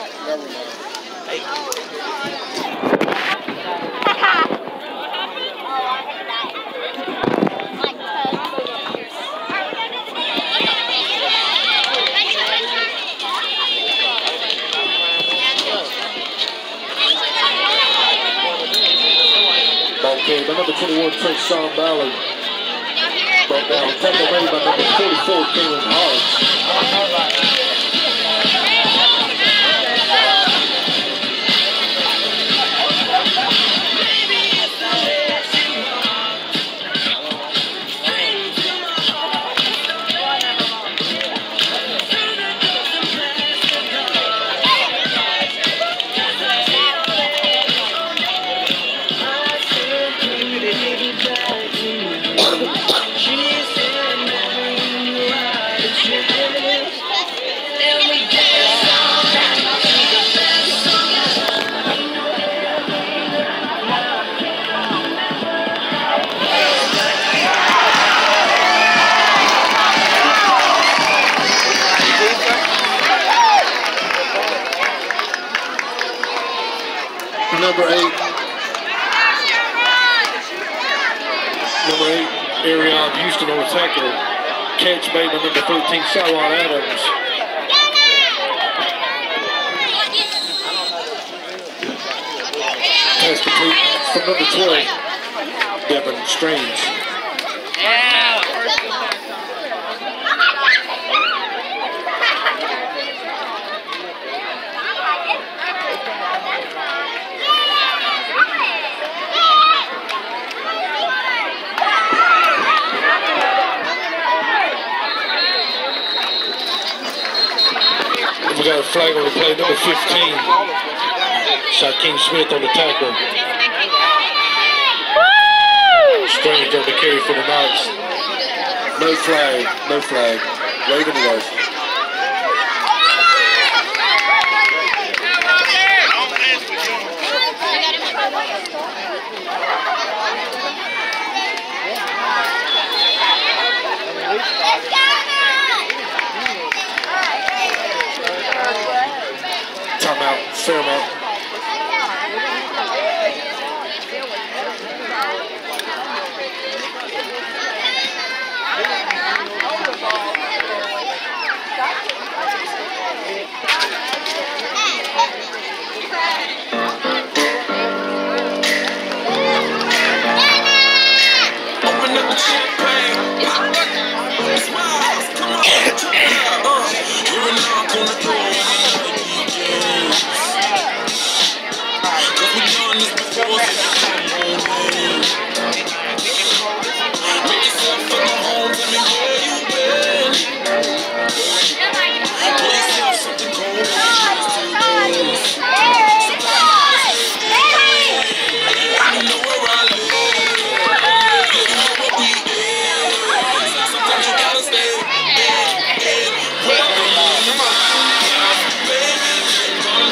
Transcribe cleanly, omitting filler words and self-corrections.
Never mind. Ball carried by number 21, Trent Sean Ballard. Brought down, tackle made by number 44, Kalen Hodge. Number 8, Arion Houston on the tackle. Catch made by number 13, Siwan Adams. Pass complete from number 12, Devin Strange. We got a flag on the play, number 15. Shaquem Smith on the tackle. Strange on the carry for the Knights. No flag, no flag. Waving it off. Timeout, Fairmont. Open up the champagne, smiles, come on, you're a knock on the door. Cause we done this before.